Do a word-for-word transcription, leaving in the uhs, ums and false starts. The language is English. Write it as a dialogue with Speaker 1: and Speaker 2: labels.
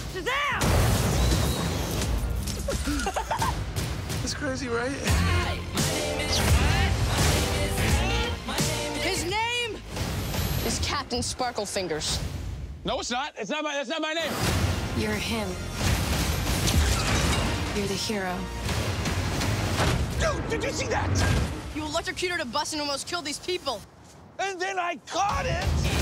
Speaker 1: Shazam!
Speaker 2: That's crazy, right?
Speaker 3: His name is Captain Sparklefingers.
Speaker 4: No, it's not. It's not my. That's not my name.
Speaker 5: You're him. You're the hero.
Speaker 4: Dude, did you see that?
Speaker 3: You electrocuted a bus and almost killed these people.
Speaker 4: And then I caught it.